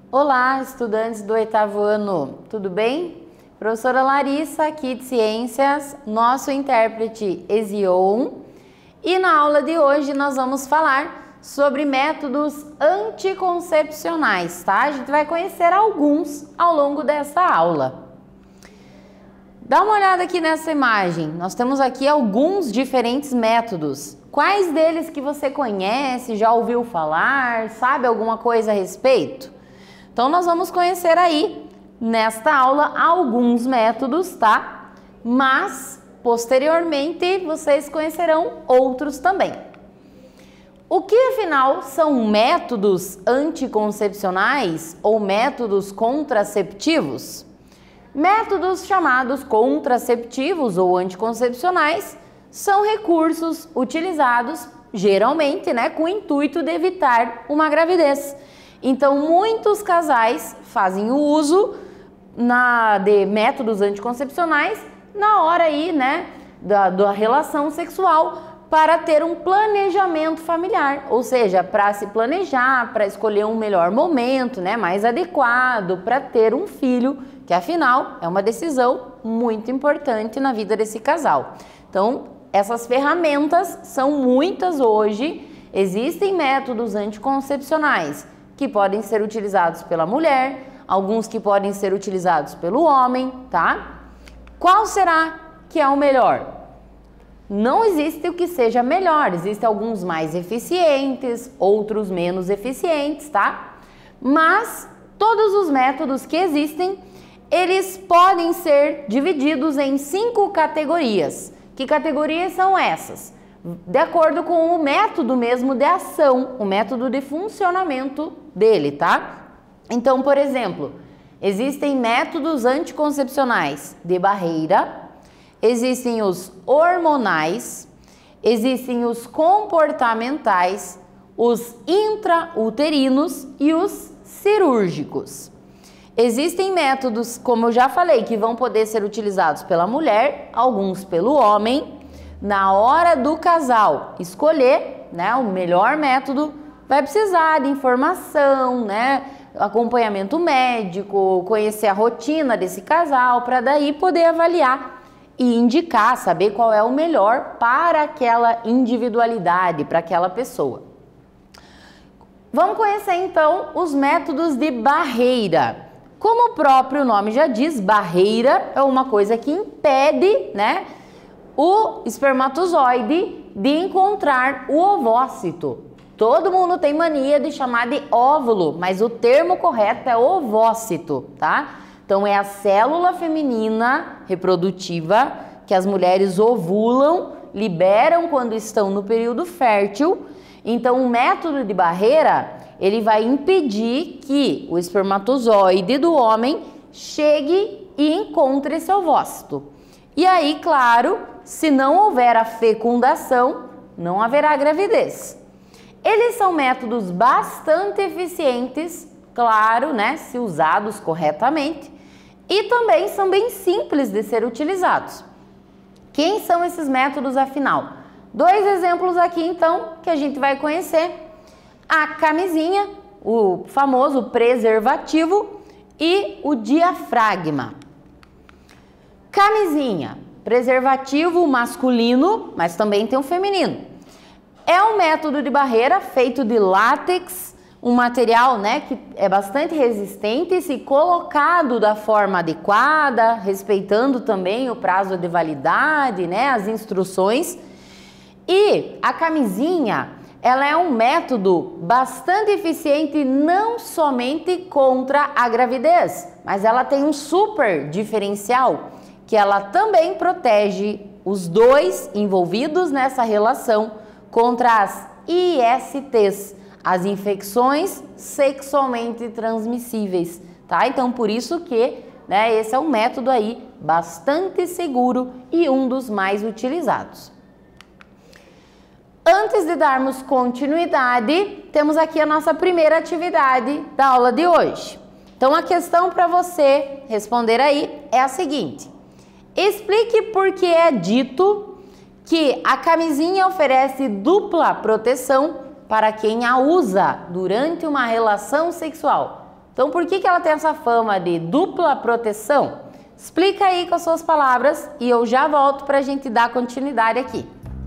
Olá, estudantes do 8º ano, tudo bem? Professora Larissa, aqui de Ciências, nosso intérprete Ezion. E na aula de hoje nós vamos falar sobre métodos anticoncepcionais, tá? A gente vai conhecer alguns ao longo dessa aula. Dá uma olhada aqui nessa imagem, nós temos aqui alguns diferentes métodos. Quais deles que você conhece, já ouviu falar, sabe alguma coisa a respeito? Então, nós vamos conhecer aí, nesta aula, alguns métodos, tá? Mas, posteriormente, vocês conhecerão outros também. O que, afinal, são métodos anticoncepcionais ou métodos contraceptivos? Métodos chamados contraceptivos ou anticoncepcionais são recursos utilizados, geralmente, com o intuito de evitar uma gravidez. Então, muitos casais fazem o uso de métodos anticoncepcionais na hora aí, da relação sexual para ter um planejamento familiar, ou seja, para se planejar, para escolher um melhor momento, mais adequado para ter um filho, que afinal é uma decisão muito importante na vida desse casal. Então, essas ferramentas são muitas hoje, existem métodos anticoncepcionais que podem ser utilizados pela mulher, alguns que podem ser utilizados pelo homem, tá? Qual será que é o melhor? Não existe o que seja melhor, existem alguns mais eficientes, outros menos eficientes, tá? Mas todos os métodos que existem, eles podem ser divididos em 5 categorias. Que categorias são essas? De acordo com o método mesmo de ação, o método de funcionamento dele, tá? Então, por exemplo, existem métodos anticoncepcionais de barreira, existem os hormonais, existem os comportamentais, os intrauterinos e os cirúrgicos. Existem métodos, como eu já falei, que vão poder ser utilizados pela mulher, alguns pelo homem. Na hora do casal escolher, o melhor método, vai precisar de informação, acompanhamento médico, conhecer a rotina desse casal, para daí poder avaliar e indicar, saber qual é o melhor para aquela individualidade, para aquela pessoa. Vamos conhecer então os métodos de barreira. Como o próprio nome já diz, barreira é uma coisa que impede, o espermatozoide de encontrar o ovócito. Todo mundo tem mania de chamar de óvulo, mas o termo correto é ovócito, tá? Então é a célula feminina reprodutiva que as mulheres ovulam, liberam quando estão no período fértil. Então o método de barreira, ele vai impedir que o espermatozoide do homem chegue e encontre esse ovócito. E aí, claro, se não houver a fecundação, não haverá gravidez. Eles são métodos bastante eficientes, claro, se usados corretamente, e também são bem simples de ser utilizados. Quem são esses métodos, afinal? 2 exemplos aqui, então, que a gente vai conhecer. A camisinha, o famoso preservativo, e o diafragma. Camisinha, preservativo masculino, mas também tem o feminino. É um método de barreira feito de látex, um material que é bastante resistente e se colocado da forma adequada, respeitando também o prazo de validade, as instruções. E a camisinha, ela é um método bastante eficiente não somente contra a gravidez, mas ela tem um super diferencial, que ela também protege os dois envolvidos nessa relação contra as ISTs, as infecções sexualmente transmissíveis, tá? Então, por isso que, esse é um método aí bastante seguro e um dos mais utilizados. Antes de darmos continuidade, temos aqui a nossa primeira atividade da aula de hoje. Então, a questão para você responder aí é a seguinte: explique por que é dito que a camisinha oferece dupla proteção para quem a usa durante uma relação sexual. Então, por que ela tem essa fama de dupla proteção? Explica aí com as suas palavras e eu já volto para a gente dar continuidade aqui.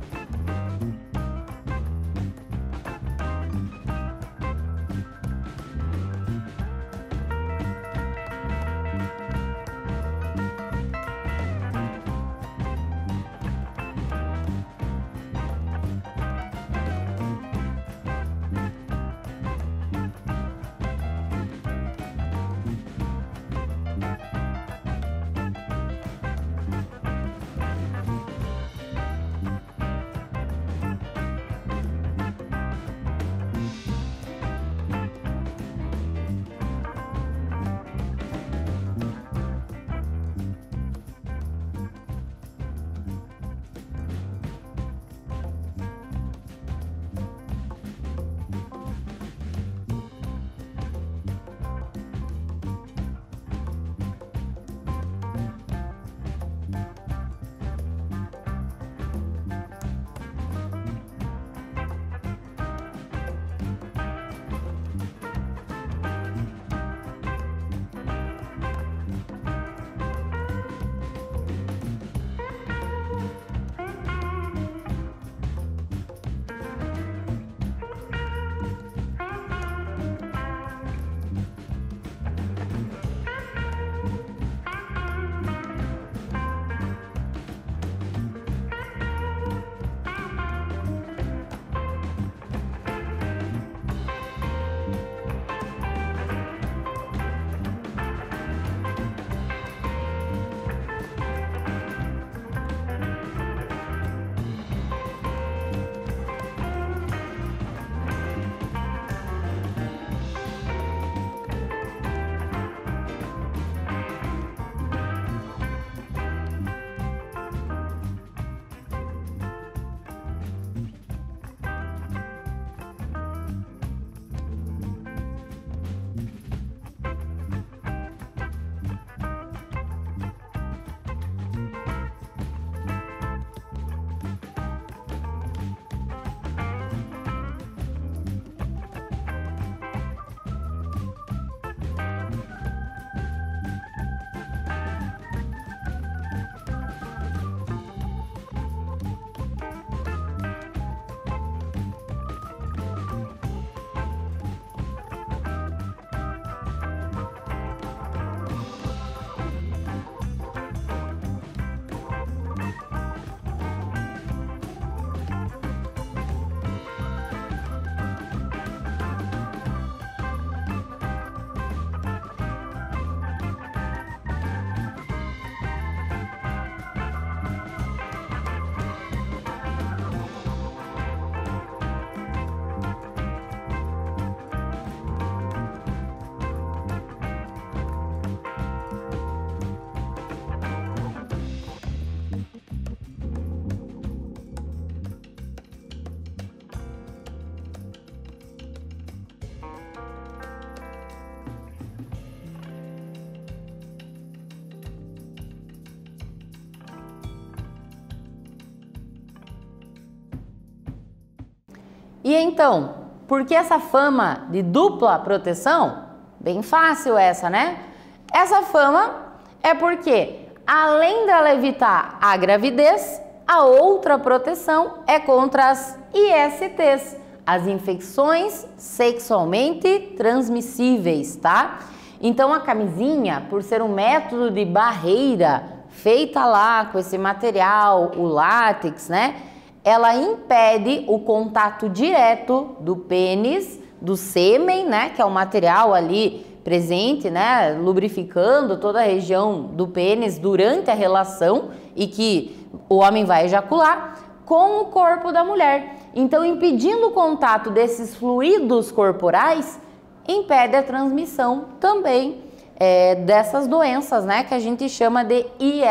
E então, por que essa fama de dupla proteção? Bem fácil essa, né? Essa fama é porque, além dela evitar a gravidez, a outra proteção é contra as ISTs, as infecções sexualmente transmissíveis, tá? Então a camisinha, por ser um método de barreira feita lá com esse material, o látex, né? Ela impede o contato direto do pênis, do sêmen, né? Que é o material ali presente, né? Lubrificando toda a região do pênis durante a relação e que o homem vai ejacular, com o corpo da mulher. Então, impedindo o contato desses fluidos corporais, impede a transmissão também dessas doenças, né? Que a gente chama de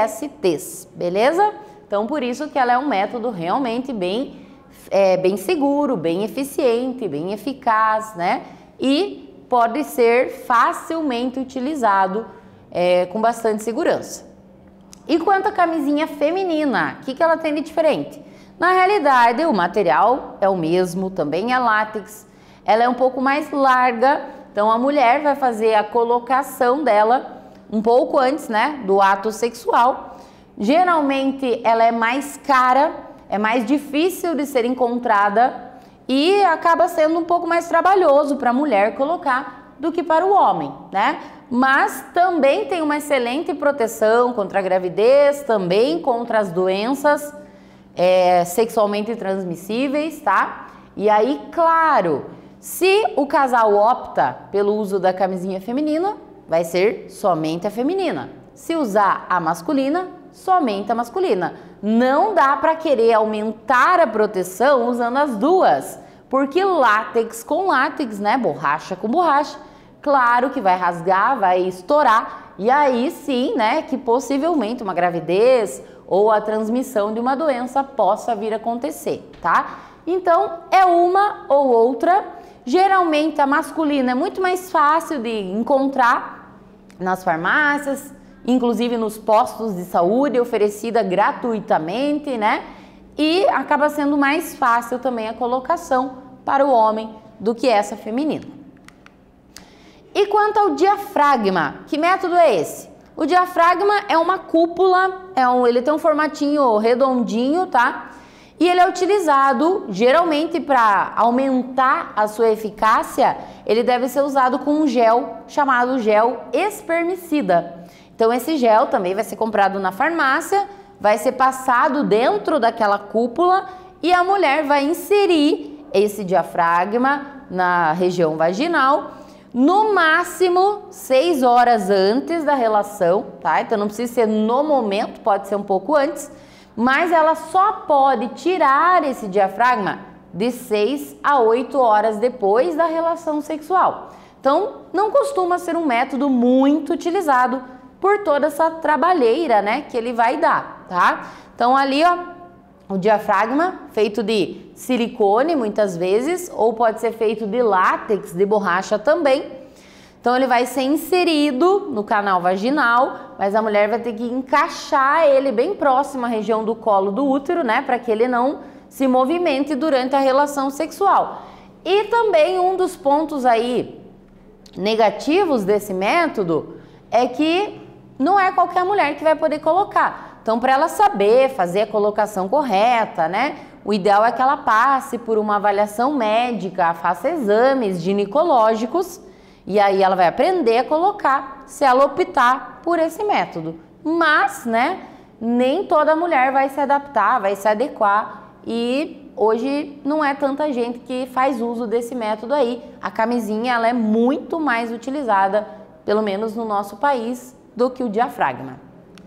ISTs, beleza? Então, por isso que ela é um método realmente bem seguro, bem eficiente, bem eficaz, né? E pode ser facilmente utilizado com bastante segurança. E quanto à camisinha feminina, o que ela tem de diferente? Na realidade, o material é o mesmo, também é látex. Ela é um pouco mais larga, Então a mulher vai fazer a colocação dela um pouco antes, né, do ato sexual. Geralmente ela é mais cara, é mais difícil de ser encontrada e acaba sendo um pouco mais trabalhoso para a mulher colocar do que para o homem, né? Mas também tem uma excelente proteção contra a gravidez, também contra as doenças sexualmente transmissíveis, tá? E aí, claro, se o casal opta pelo uso da camisinha feminina, vai ser somente a feminina. Se usar a masculina, somente a masculina. Não dá para querer aumentar a proteção usando as duas, porque látex com látex, né, borracha com borracha, claro que vai rasgar, vai estourar, e aí sim, né, que possivelmente uma gravidez ou a transmissão de uma doença possa vir a acontecer, tá? Então, é uma ou outra. Geralmente a masculina é muito mais fácil de encontrar nas farmácias, inclusive nos postos de saúde, oferecida gratuitamente, né? E acaba sendo mais fácil também a colocação para o homem do que essa feminina. E quanto ao diafragma, que método é esse? O diafragma é uma cúpula, ele tem um formatinho redondinho, tá? E ele é utilizado geralmente para aumentar a sua eficácia, ele deve ser usado com um gel chamado gel espermicida. Então esse gel também vai ser comprado na farmácia, vai ser passado dentro daquela cúpula e a mulher vai inserir esse diafragma na região vaginal, no máximo 6 horas antes da relação, tá? Então não precisa ser no momento, pode ser um pouco antes, mas ela só pode tirar esse diafragma de 6 a 8 horas depois da relação sexual. Então não costuma ser um método muito utilizado por toda essa trabalheira, né, que ele vai dar, tá? Então ali, ó, o diafragma feito de silicone muitas vezes, ou pode ser feito de látex, de borracha também. Então ele vai ser inserido no canal vaginal, mas a mulher vai ter que encaixar ele bem próximo à região do colo do útero, né, para que ele não se movimente durante a relação sexual. E também um dos pontos aí negativos desse método é que não é qualquer mulher que vai poder colocar. Então, para ela saber fazer a colocação correta, né, o ideal é que ela passe por uma avaliação médica, faça exames ginecológicos e aí ela vai aprender a colocar se ela optar por esse método. Mas, né, nem toda mulher vai se adaptar, vai se adequar e hoje não é tanta gente que faz uso desse método aí. A camisinha, ela é muito mais utilizada, pelo menos no nosso país, do que o diafragma.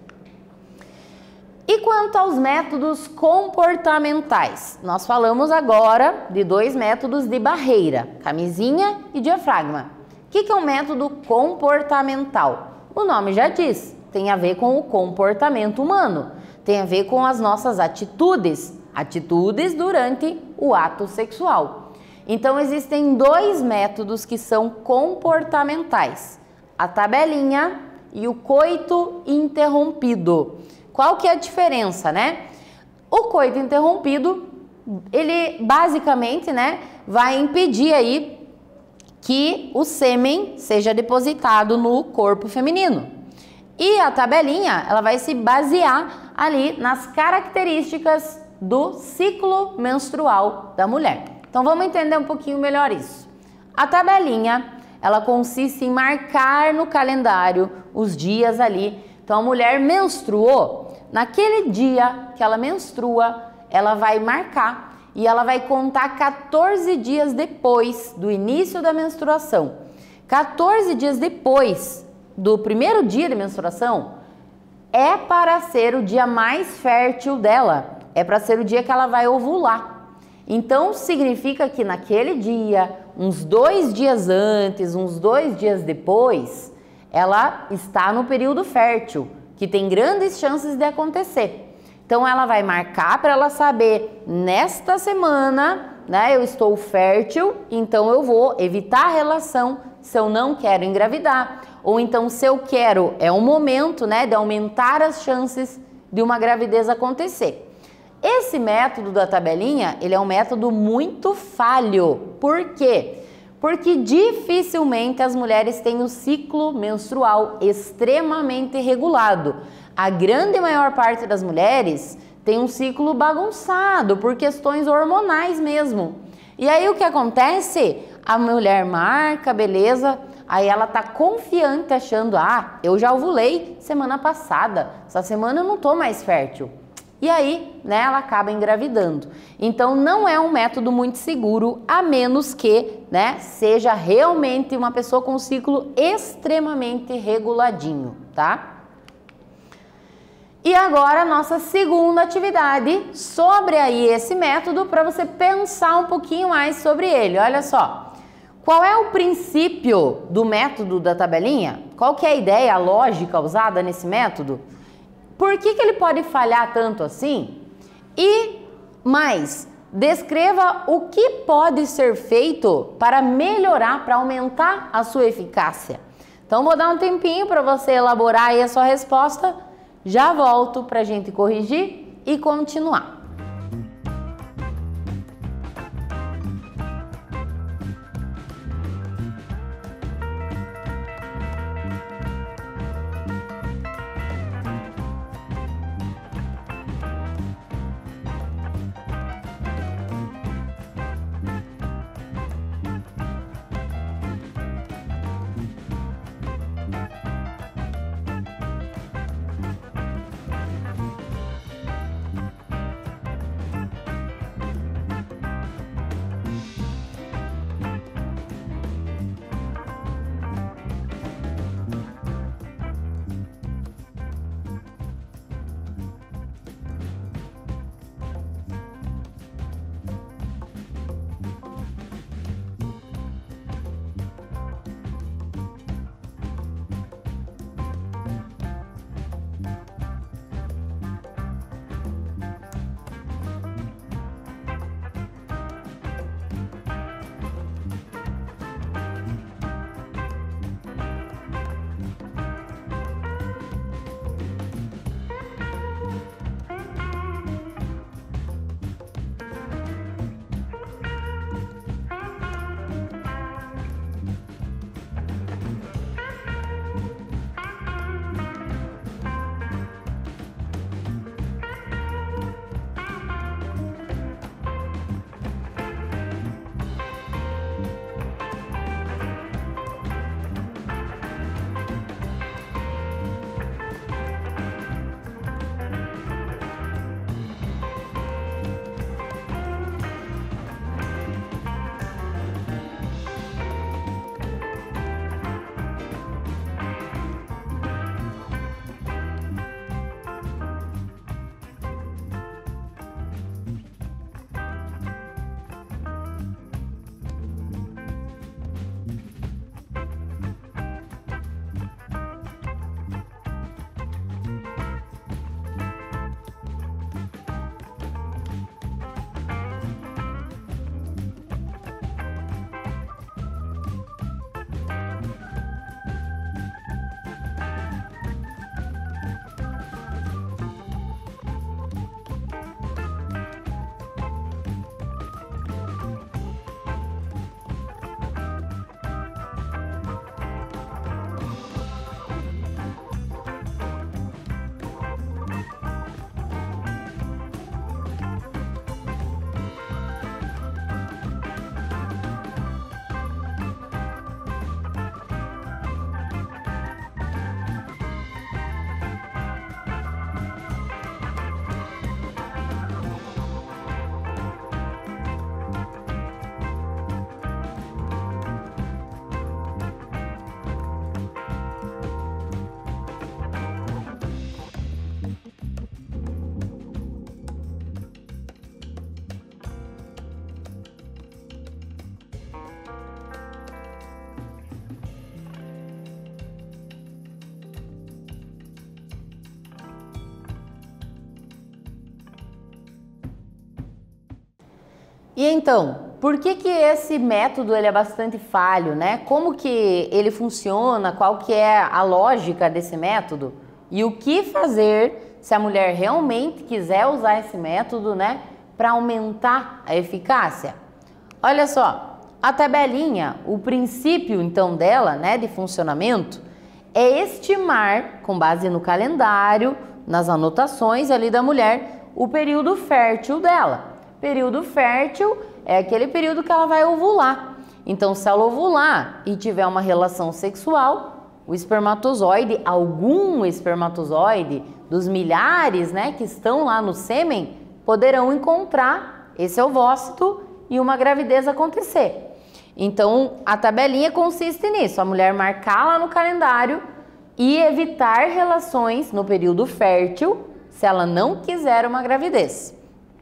E quanto aos métodos comportamentais? Nós falamos agora de 2 métodos de barreira, camisinha e diafragma. O que é um método comportamental? O nome já diz, tem a ver com o comportamento humano, tem a ver com as nossas atitudes durante o ato sexual. Então existem 2 métodos que são comportamentais, a tabelinha e o coito interrompido. Qual que é a diferença, né? O coito interrompido, ele basicamente, né, vai impedir aí que o sêmen seja depositado no corpo feminino. E a tabelinha, ela vai se basear ali nas características do ciclo menstrual da mulher. Então vamos entender um pouquinho melhor isso. A tabelinha, ela consiste em marcar no calendário os dias ali. Então a mulher menstruou, naquele dia que ela menstrua, ela vai marcar e ela vai contar 14 dias depois do início da menstruação. 14 dias depois do primeiro dia de menstruação é para ser o dia mais fértil dela, é para ser o dia que ela vai ovular. Então significa que naquele dia, uns 2 dias antes, uns 2 dias depois, ela está no período fértil, que tem grandes chances de acontecer. Então ela vai marcar para ela saber, nesta semana, né, eu estou fértil, então eu vou evitar a relação se eu não quero engravidar. Ou então se eu quero, é um momento, né, de aumentar as chances de uma gravidez acontecer. Esse método da tabelinha, ele é um método muito falho. Por quê? Porque dificilmente as mulheres têm o ciclo menstrual extremamente regulado. A grande maior parte das mulheres tem um ciclo bagunçado por questões hormonais mesmo. E aí o que acontece? A mulher marca, beleza, aí ela tá confiante achando, eu já ovulei semana passada, essa semana eu não tô mais fértil. E aí, né, ela acaba engravidando. Então não é um método muito seguro, a menos que, né, seja realmente uma pessoa com um ciclo extremamente reguladinho, tá? E agora a nossa segunda atividade sobre aí esse método para você pensar um pouquinho mais sobre ele. Olha só, qual é o princípio do método da tabelinha? Qual que é a ideia, a lógica usada nesse método? Por que ele pode falhar tanto assim? E mais, descreva o que pode ser feito para melhorar, para aumentar a sua eficácia. Então vou dar um tempinho para você elaborar aí a sua resposta. Já volto para a gente corrigir e continuar. E então, por que esse método ele é bastante falho, né? Como que ele funciona? Qual que é a lógica desse método? E o que fazer se a mulher realmente quiser usar esse método, né, para aumentar a eficácia? Olha só, A tabelinha, o princípio então dela, né, de funcionamento, é estimar, com base no calendário, nas anotações ali da mulher, o período fértil dela. Período fértil é aquele período que ela vai ovular. Então, se ela ovular e tiver uma relação sexual, o espermatozoide, algum espermatozoide dos milhares, né, que estão lá no sêmen, poderão encontrar esse ovócito e uma gravidez acontecer. Então, a tabelinha consiste nisso, a mulher marcar lá no calendário e evitar relações no período fértil, se ela não quiser uma gravidez.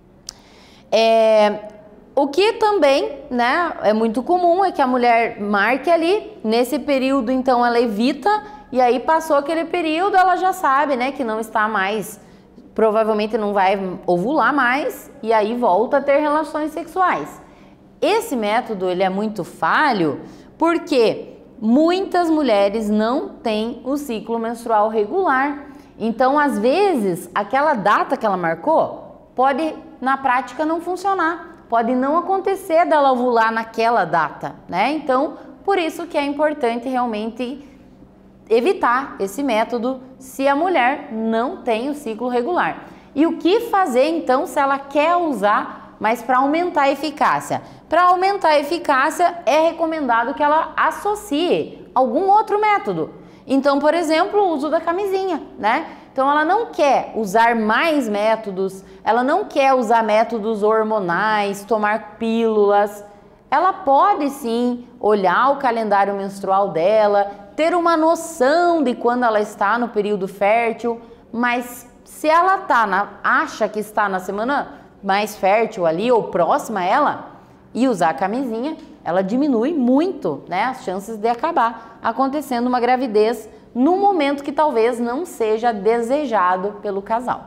O que também, né, é muito comum é que a mulher marque ali, nesse período então ela evita, e aí passou aquele período, ela já sabe, né, que não está mais, provavelmente não vai ovular mais, e aí volta a ter relações sexuais. Esse método ele é muito falho porque muitas mulheres não têm o ciclo menstrual regular. Então, às vezes, aquela data que ela marcou pode, na prática, não funcionar. Pode não acontecer dela ovular naquela data, né? Então, por isso que é importante realmente evitar esse método se a mulher não tem o ciclo regular. E o que fazer, então, se ela quer usar, mas para aumentar a eficácia? Para aumentar a eficácia, é recomendado que ela associe algum outro método. Então, por exemplo, o uso da camisinha, né? Então, ela não quer usar mais métodos, ela não quer usar métodos hormonais, tomar pílulas. Ela pode sim olhar o calendário menstrual dela, ter uma noção de quando ela está no período fértil, mas se ela acha que está na semana mais fértil ali ou próxima a ela e usar a camisinha, ela diminui muito, né, as chances de acabar acontecendo uma gravidez num momento que talvez não seja desejado pelo casal.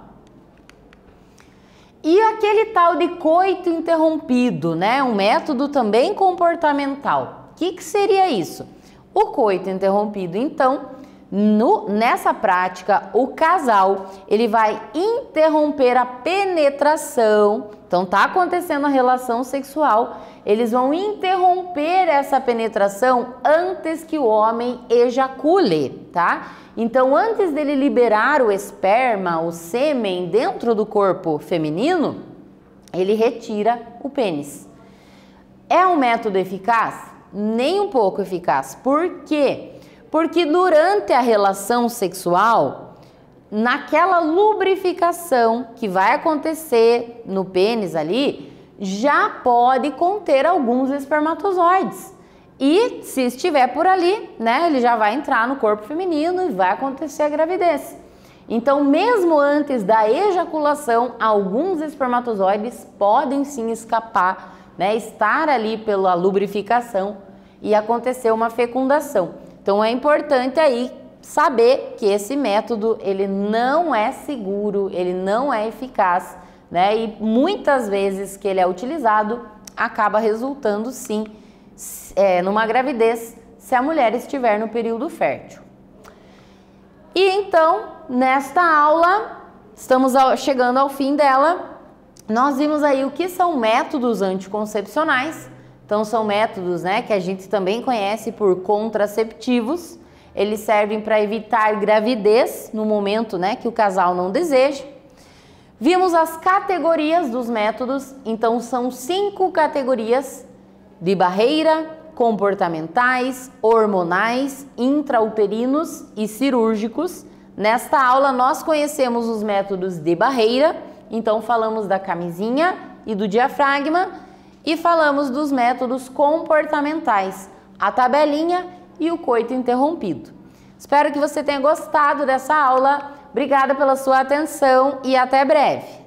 E aquele tal de coito interrompido, né, um método também comportamental. O que seria isso? O coito interrompido, então, nessa prática, o casal ele vai interromper a penetração. Então, tá acontecendo a relação sexual, eles vão interromper essa penetração antes que o homem ejacule, tá? Então, antes dele liberar o esperma, o sêmen dentro do corpo feminino, ele retira o pênis. É um método eficaz? Nem um pouco eficaz. Por quê? Porque durante a relação sexual, naquela lubrificação que vai acontecer no pênis ali, já pode conter alguns espermatozoides. E se estiver por ali, né, ele já vai entrar no corpo feminino e vai acontecer a gravidez. Então, mesmo antes da ejaculação, alguns espermatozoides podem sim escapar, né, estar ali pela lubrificação e acontecer uma fecundação. Então é importante aí saber que esse método ele não é seguro, ele não é eficaz, né? E muitas vezes que ele é utilizado acaba resultando sim numa gravidez se a mulher estiver no período fértil. E então, nesta aula, estamos chegando ao fim dela, nós vimos aí o que são métodos anticoncepcionais. Então, são métodos, né, que a gente também conhece por contraceptivos. Eles servem para evitar gravidez no momento, né, que o casal não deseja. Vimos as categorias dos métodos. Então, são 5 categorias de barreira, comportamentais, hormonais, intrauterinos e cirúrgicos. Nesta aula, nós conhecemos os métodos de barreira. Então, falamos da camisinha e do diafragma. E falamos dos métodos comportamentais, a tabelinha e o coito interrompido. Espero que você tenha gostado dessa aula. Obrigada pela sua atenção e até breve.